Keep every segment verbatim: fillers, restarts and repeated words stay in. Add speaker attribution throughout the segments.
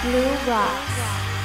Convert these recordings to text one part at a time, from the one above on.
Speaker 1: Blue Rocks.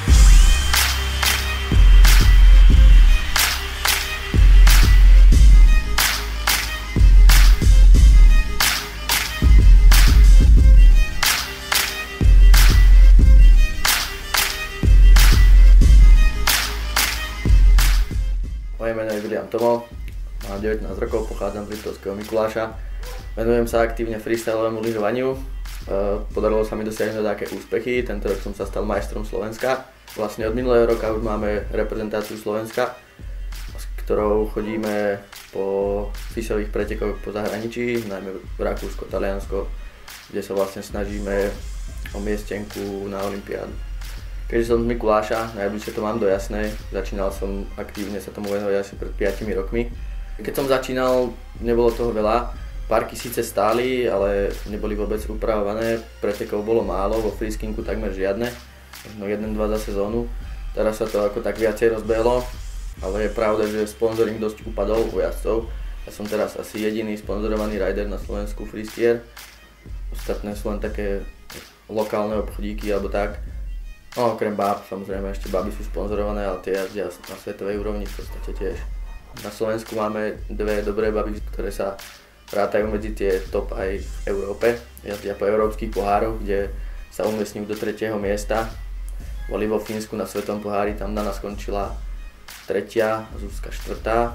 Speaker 2: Moje meno je William Tomo, mám devätnásť rokov, pochádzam z Liptovského Mikuláša. Venujem sa aktívne freestylovému lyžovaniu. Podarilo sa mi dosiahnuť také úspechy, tento rok som sa stal majstrom Slovenska. Vlastne od minulého roka už máme reprezentáciu Slovenska, s ktorou chodíme po fisových pretekoch po zahraničí, najmä v Rakúsko, Taliansko, kde sa vlastne snažíme o miestenku na olympiádu. Keďže som z Mikuláša, najbližšie to mám do Jasnej, začínal som aktívne sa tomu venovať asi pred piatimi rokmi. Keď som začínal, nebolo toho veľa, parky síce stáli, ale neboli vôbec upravované, pretekov bolo málo, vo freeskingu takmer žiadne, možno jeden dva za sezónu. Teraz sa to ako tak viacej rozbehlo, ale je pravda, že sponzoring dosť upadol u jazdcov. Ja som teraz asi jediný sponzorovaný rider na Slovensku freeskier, ostatné sú len také lokálne obchodíky alebo tak. No okrem báb, samozrejme ešte báby sú sponzorované, ale tie jazdia na svetovej úrovni v podstate tiež. Na Slovensku máme dve dobré baby, ktoré sa rátajú medzi tie top aj v Európe. Jazdia po európskych pohároch, kde sa umiestňujú do tretieho miesta. Boli vo Fínsku na svetovom pohári, tam Dana skončila tretia, Zuzka štvrtá.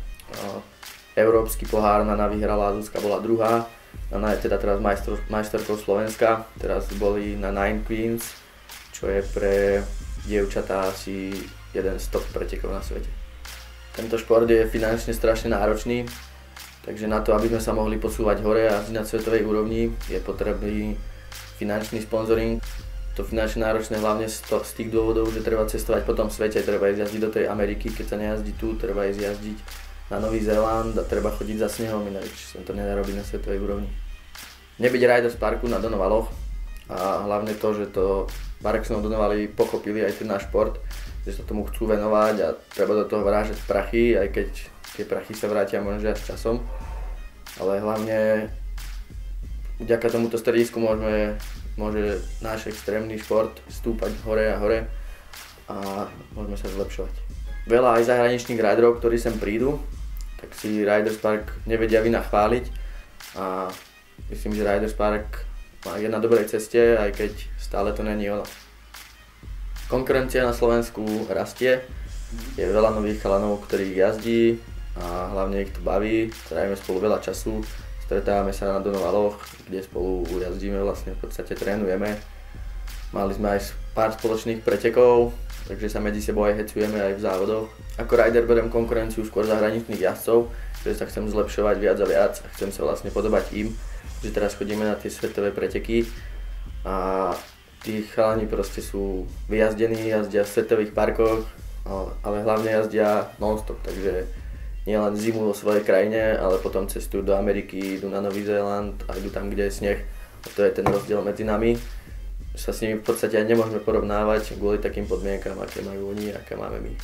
Speaker 2: Európsky pohár Nana vyhrala, Zuzka bola druhá. Nana je teda teraz majster, majsterkou Slovenska, teraz boli na Nine Queens, čo je pre dievčatá asi jeden z top pretekov na svete. Tento šport je finančne strašne náročný, takže na to, aby sme sa mohli posúvať hore a na svetovej úrovni, je potrebný finančný sponzoring. To finančne náročné hlavne z, to, z tých dôvodov, že treba cestovať po tom svete, treba ísť jazdiť do tej Ameriky, keď sa nejazdí tu, treba ísť jazdiť na Nový Zéland a treba chodiť za snehom, ináč sa to nedá robiť na svetovej úrovni. Nebyť rider z parku na Donovaloch a hlavne to, že to Barexnov Donovali pochopili aj ten náš šport, že sa tomu chcú venovať a treba do toho vrážať prachy, aj keď tie prachy sa vrátia možno až časom. Ale hlavne vďaka tomuto stredisku môžeme, môže náš extrémny šport stúpať hore a hore a môžeme sa zlepšovať. Veľa aj zahraničných riderov, ktorí sem prídu, tak si Riders Park nevedia vynachváliť a myslím, že Riders Park je na dobrej ceste, aj keď stále to není ono. Konkurencia na Slovensku rastie, je veľa nových chalanov, ktorí jazdí a hlavne ich to baví, trávime spolu veľa času, stretávame sa na Donovaloch, kde spolu jazdíme, vlastne v podstate trénujeme. Mali sme aj pár spoločných pretekov, takže sa medzi sebou aj hecujeme aj v závodoch. Ako rider beriem konkurenciu skôr zahraničných jazdcov, že sa chcem zlepšovať viac a viac a chcem sa vlastne podobať im, že teraz chodíme na tie svetové preteky a tí chalani proste sú vyjazdení, jazdia v svetových parkoch, ale hlavne jazdia non-stop, takže nie len zimu vo svojej krajine, ale potom cestujú do Ameriky, idú na Nový Zéland a idú tam, kde je sneh. A to je ten rozdiel medzi nami. Sa s nimi v podstate aj nemôžeme porovnávať kvôli takým podmienkam, aké majú oni a aké máme my.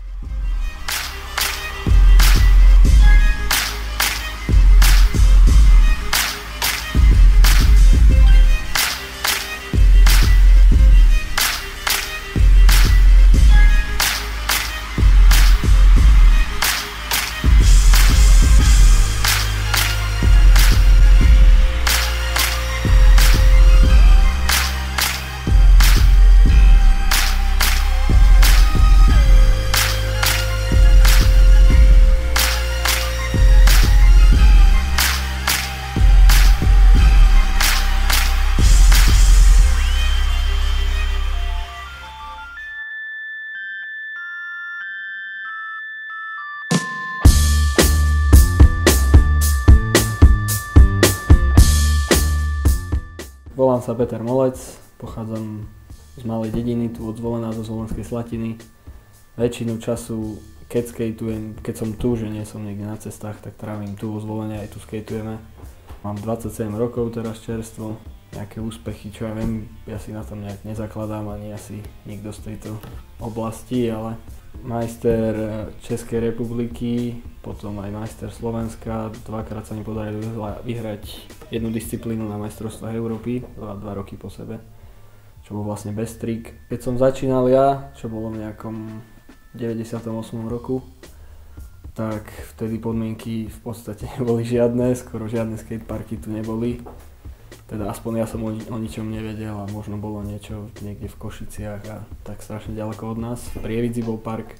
Speaker 3: Volám sa Peter Molec, pochádzam z malej dediny, tu od Zvolená zo Slovenskej Slatiny. Väčšinu času, keď skateujem, keď som tu, že nie som niekde na cestách, tak trávim tu vo Zvolene, aj tu skateujeme. Mám dvadsaťsedem rokov teraz čerstvo, nejaké úspechy, čo ja viem, ja si na tom nejak nezakladám, ani asi nikto z tejto oblasti, ale majster Českej republiky, potom aj majster Slovenska, dvakrát sa mi podarilo vyhrať jednu disciplínu na majstrovstvách Európy, dva, dva roky po sebe, čo čo bol vlastne bez trik. Keď som začínal ja, čo bolo v nejakom deväťdesiatom ôsmom roku, tak vtedy podmienky v podstate neboli žiadne, skoro žiadne skateparky tu neboli. Teda aspoň ja som o, o ničom nevedel a možno bolo niečo niekde v Košiciach a tak strašne ďaleko od nás. V Prievidzi bol park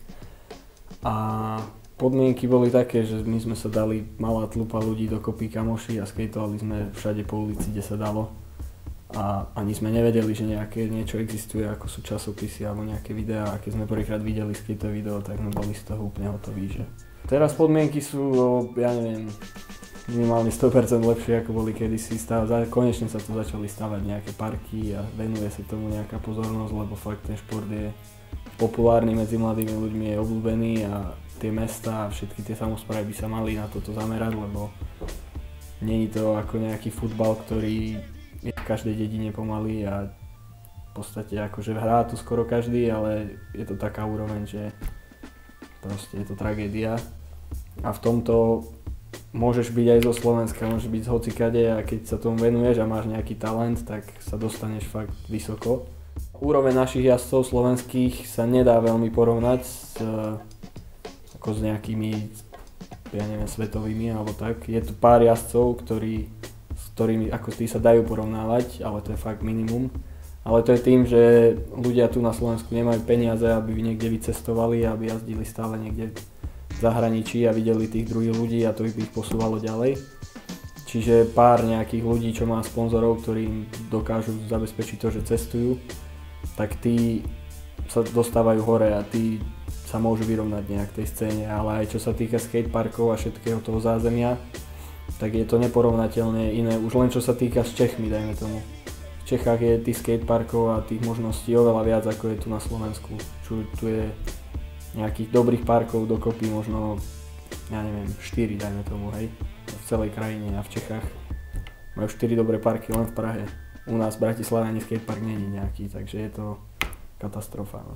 Speaker 3: a podmienky boli také, že my sme sa dali, malá tlupa ľudí dokopy kamoši a skateovali sme všade po ulici, kde sa dalo. A ani sme nevedeli, že nejaké niečo existuje, ako sú časopisy alebo nejaké videá, a keď sme prvýkrát videli skateové video, tak sme boli z toho úplne hotoví, že teraz podmienky sú, ja neviem, minimálne sto percent lepšie, ako boli kedysi. Konečne sa tu začali stavať nejaké parky a venuje sa tomu nejaká pozornosť, lebo fakt ten šport je populárny medzi mladými ľuďmi, je obľúbený a tie mestá a všetky tie samosprávy by sa mali na toto zamerať, lebo nie je to ako nejaký futbal, ktorý je v každej dedine pomaly a v podstate akože hrá tu skoro každý, ale je to taká úroveň, že proste je to tragédia. A v tomto môžeš byť aj zo Slovenska, môžeš byť z hocikade a keď sa tomu venuješ a máš nejaký talent, tak sa dostaneš fakt vysoko. Úroveň našich jazdcov slovenských sa nedá veľmi porovnať s, ako s nejakými, ja neviem, svetovými alebo tak. Je tu pár jazdcov, ktorí, s ktorými ako tí sa dajú porovnávať, ale to je fakt minimum. Ale to je tým, že ľudia tu na Slovensku nemajú peniaze, aby niekde vycestovali, aby jazdili stále niekde v zahraničí a videli tých druhých ľudí a to by ich posúvalo ďalej. Čiže pár nejakých ľudí, čo má sponzorov, ktorí im dokážu zabezpečiť to, že cestujú, tak tí sa dostávajú hore a tí sa môžu vyrovnať nejak tej scéne. Ale aj čo sa týka skateparkov a všetkého toho zázemia, tak je to neporovnateľne iné. Už len čo sa týka s Čechmi, dajme tomu. V Čechách je tých skateparkov a tých možností oveľa viac, ako je tu na Slovensku. Čo tu je nejakých dobrých parkov dokopy, možno, ja neviem, štyri, dajme tomu, hej, v celej krajine a v Čechách majú štyri dobré parky len v Prahe. U nás v Bratislave ani skatepark nie je nejaký, takže je to katastrofa. No.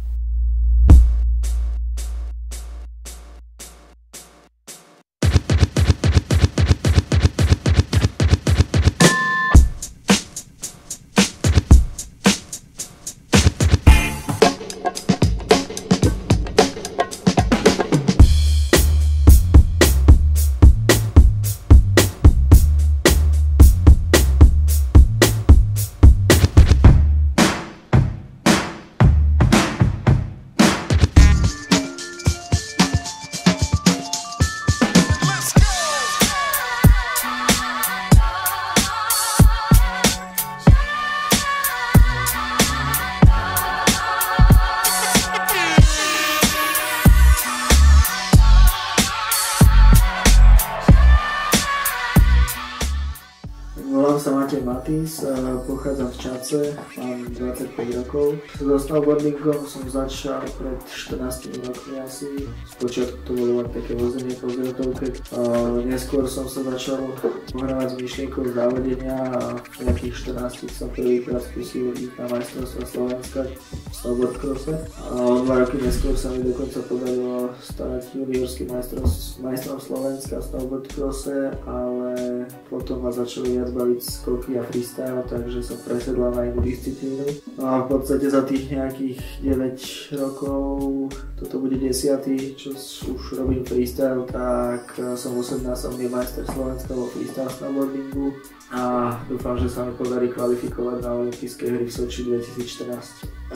Speaker 1: Volám sa Matej Matis, pochádzam z Čace, mám dvadsaťpäť rokov. So snowboardingom som začal pred štrnástimi rokmi asi. Spočiatku to bolo len také vozenie po zretovke. Neskôr som sa začal pohrávať s myšlienkou závodenia a v nejakých štrnástich som prvýkrát skúsil ísť na majstrovstvá Slovenska v snowboard crosse. O dva roky neskôr sa mi dokonca podarilo stať juniorským majstrom Slovenska v snowboard crosse, ale potom ma začali viac baviť skoky a freestyle, takže som presedla na inú disciplínu. No a v podstate za tých nejakých deväť rokov, toto bude desiatý, čo už robím freestyle, tak som osemnástny majster Slovenska vo freestyle snowboardingu a dúfam, že sa mi podarí kvalifikovať na olympijské hry v Soči dvetisícštrnásť.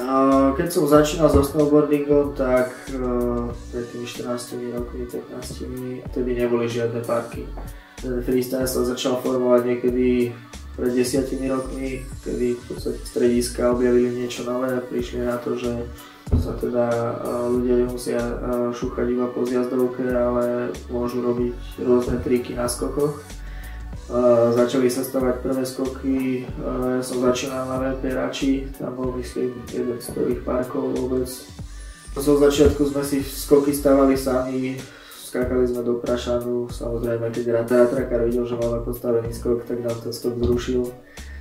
Speaker 1: Keď som začínal so snowboardingom, tak pred tými štrnástimi rokmi, pätnástimi, vtedy neboli žiadne parky. Ten freestyle sa začal formovať niekedy pred desiatimi rokmi, kedy v podstate strediska objavili niečo nové a prišli na to, že sa teda ľudia nemusia šúchať iba po zjazdovke, ale môžu robiť rôzne triky na skokoch. Začali sa stavať prvé skoky, ja som začínal na vé pé Rači, tam bol myslím jeden z prvých parkov vôbec. Zo začiatku sme si skoky stavali sami. Skákali sme do Prašanu, samozrejme keď Ratrakar videl, že máme postavený skok, tak nám ten skok zrušil.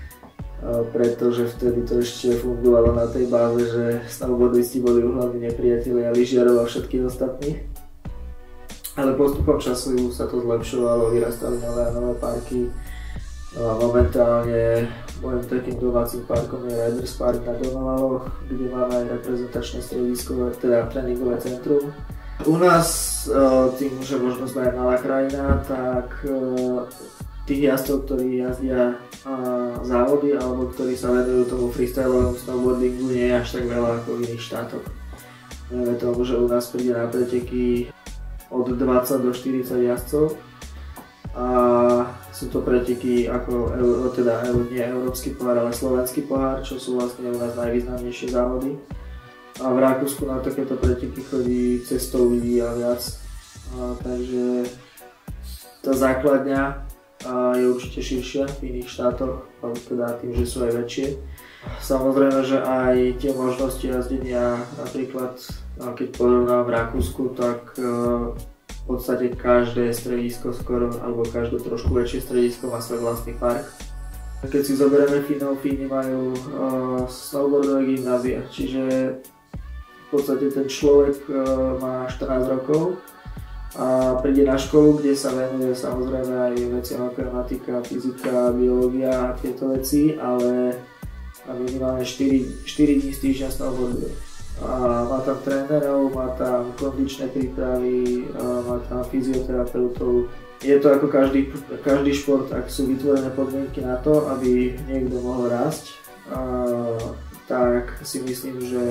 Speaker 1: Pretože vtedy to ešte fungovalo na tej báze, že snowboardisti boli hlavní nepriatelia lyžiarov a všetkých ostatných. Ale postupom času sa to zlepšovalo, vyrastali nové a nové parky. No a momentálne môjim takým domácim parkom je Riders Park na Donovaloch, kde máme aj reprezentačné stredisko, teda tréningové centrum. U nás, tým, že možno sme aj malá krajina, tak tých jazdcov, ktorí jazdia závody alebo ktorí sa venujú tomu freestylovému snowboardingu, nie je až tak veľa ako v iných štátoch. Vieme tomu, že u nás príde na preteky od dvadsať do štyridsať jazdcov. A sú to preteky ako Euro, teda nie Európsky pohár, ale Slovenský pohár, čo sú vlastne u nás najvýznamnejšie závody. A v Rakúsku na takéto preteky chodí cez sto ľudí a viac. A takže tá základňa je určite širšia v iných štátoch, teda tým, že sú aj väčšie. Samozrejme, že aj tie možnosti jazdenia, napríklad keď porovnám v Rakúsku, tak v podstate každé stredisko skoro, alebo každé trošku väčšie stredisko má svoj vlastný park. Keď si zoberieme Fínov, Fíni majú uh, snowboardové gymnázia, čiže v podstate ten človek uh, má štrnásť rokov a príde na školu, kde sa venuje samozrejme aj veciam ako matematika, fyzika, biológia a tieto veci, ale minimálne štyri dní z týždňa snowboarduje. A má tam trénerov, má tam kondičné prípravy, má tam fyzioterapeutov. Je to ako každý, každý šport, ak sú vytvorené podmienky na to, aby niekto mohol rásť, a, tak si myslím, že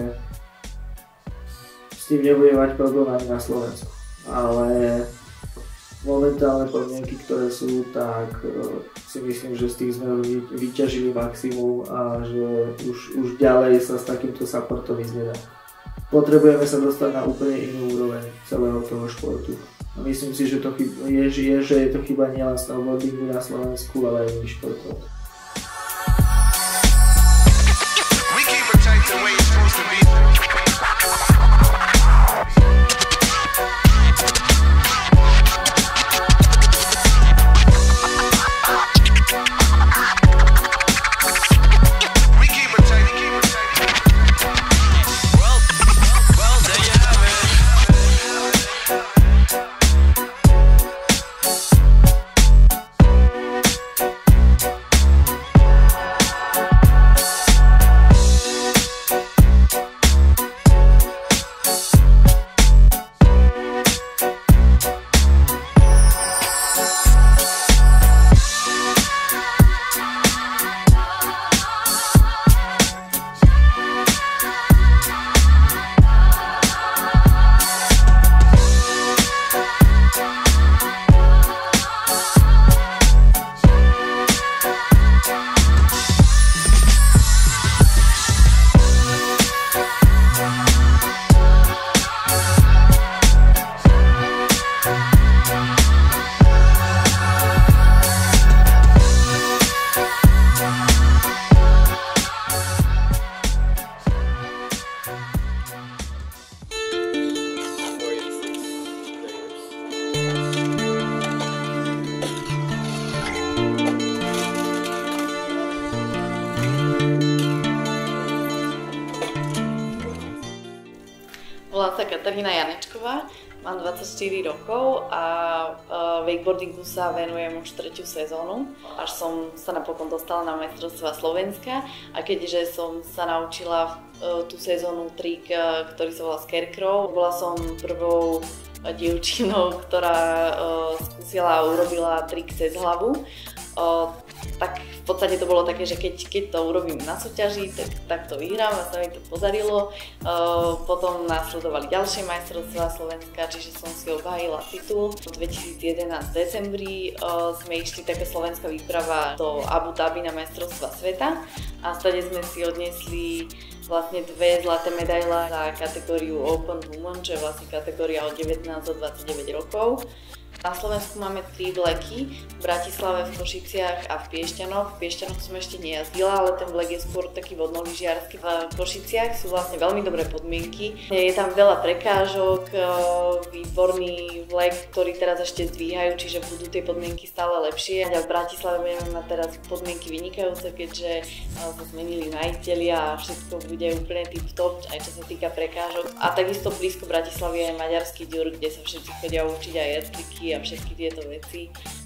Speaker 1: s tým nebude mať problém ani na Slovensku. Ale momentálne podmienky, ktoré sú, tak si myslím, že z tých sme vyťažili maximum a že už, už ďalej sa s takýmto supportom ísť nedá. Potrebujeme sa dostať na úplne inú úroveň celého toho športu. A myslím si, že to chyba, je, je, že je to chyba nielen snowboardingu na Slovensku, ale aj iných športov.
Speaker 4: Volám sa Katarína Janečková, mám dvadsaťštyri rokov a wakeboardingu sa venujem už tretiu sezónu, až som sa napokon dostala na majstrovstvá Slovenska a keďže som sa naučila tú sezónu trik, ktorý sa volá Scarecrow, bola som prvou dievčinou, ktorá skúsila a urobila trik cez hlavu. Tak v podstate to bolo také, že keď, keď to urobím na súťaži, tak, tak to vyhrám a sa mi to podarilo. Uh, potom následovali ďalšie majstrovstvá Slovenska, čiže som si obhájila titul. V dvetisícjedenásť v decembri uh, sme išli taká slovenská výprava do Abu Dhabi na majstrovstvá sveta a stade sme si odniesli vlastne dve zlaté medaile za kategóriu Open Women, čo je vlastne kategória od devätnásť do dvadsaťdeväť rokov. Na Slovensku máme tri vleky, v Bratislave, v Košiciach a v Piešťanoch. V Piešťanoch som ešte nejazdila, ale ten vlek je skôr taký vodnoližiarsky. V Košiciach sú vlastne veľmi dobré podmienky. Je tam veľa prekážok, výborný vlek, ktorý teraz ešte zdvíhajú, čiže budú tie podmienky stále lepšie. A v Bratislave budeme mať teraz podmienky vynikajúce, keďže sa zmenili majitelia a všetko bude úplne tip-top, aj čo sa týka prekážok. A takisto blízko Bratislavy je maďarský Ďur, kde sa všetci chodia učiť aj jazdíky a všetky tieto veci.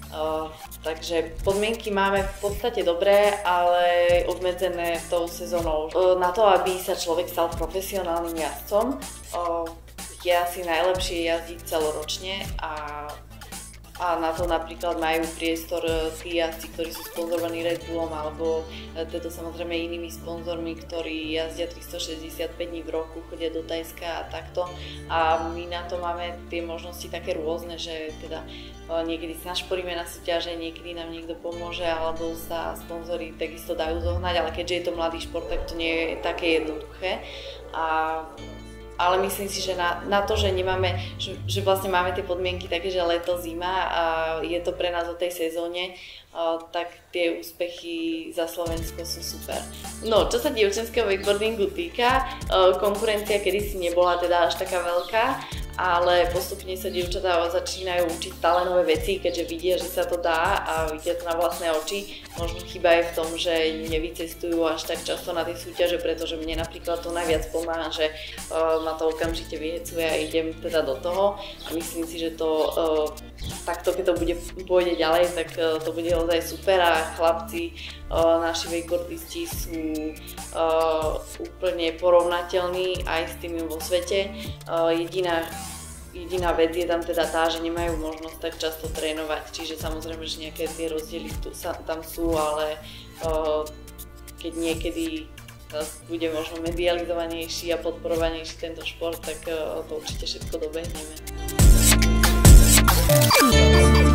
Speaker 4: Uh, takže podmienky máme v podstate dobré, ale obmedzené tou sezónou. Uh, na to, aby sa človek stal profesionálnym jazdcom, uh, je asi najlepšie jazdiť celoročne a A na to napríklad majú priestor tí jazdci, ktorí sú sponzorovaní Red Bullom alebo teda samozrejme inými sponzormi, ktorí jazdia tristošesťdesiatpäť dní v roku, chodia do Tajska a takto. A my na to máme tie možnosti také rôzne, že teda niekedy si našporíme na súťaže, niekedy nám niekto pomôže alebo sa sponzori takisto dajú zohnať, ale keďže je to mladý šport, tak to nie je také jednoduché. A Ale myslím si, že na, na to, že nemáme, že, že vlastne máme tie podmienky také, že leto, zima a je to pre nás o tej sezóne, uh, tak tie úspechy za Slovensko sú super. No, čo sa dievčenského wakeboardingu týka, uh, konkurencia kedysi nebola teda až taká veľká, ale postupne sa dievčatá začínajú učiť stále nové veci, keďže vidia, že sa to dá a vidia to na vlastné oči. Možno chyba je v tom, že nevycestujú až tak často na tie súťaže, pretože mne napríklad to najviac pomáha, že uh, ma to okamžite vyhecuje a idem teda do toho. A myslím si, že to uh, takto, keď to bude, pôjde ďalej, tak uh, to bude ozaj super a chlapci, uh, naši wakeboardisti sú uh, úplne porovnateľní aj s tými vo svete. Uh, jediná Jediná vec je tam teda tá, že nemajú možnosť tak často trénovať, čiže samozrejme, že nejaké tie rozdiely tu, sa, tam sú, ale uh, keď niekedy bude možno medializovanejší a podporovanejší tento šport, tak uh, to určite všetko dobehneme.